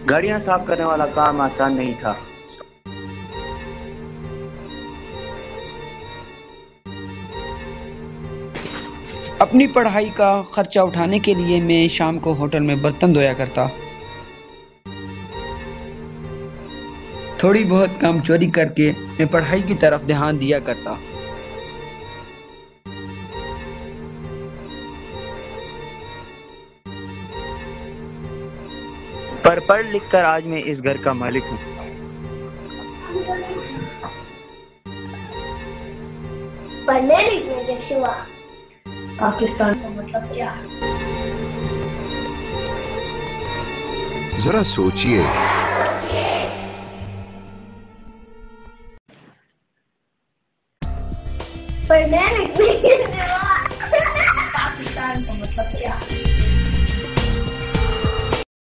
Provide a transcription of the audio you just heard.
गाड़ियां साफ करने वाला काम आसान नहीं था। अपनी पढ़ाई का खर्चा उठाने के लिए मैं शाम को होटल में बर्तन धोया करता। थोड़ी बहुत काम चोरी करके मैं पढ़ाई की तरफ ध्यान दिया करता। पर पढ़ लिख कर आज मैं इस घर का मालिक हूँ। पढ़ने लिखने के सिवा पाकिस्तान का मतलब क्या? जरा सोचिए। पढ़ने लिखने के सिवा पाकिस्तान का मतलब क्या?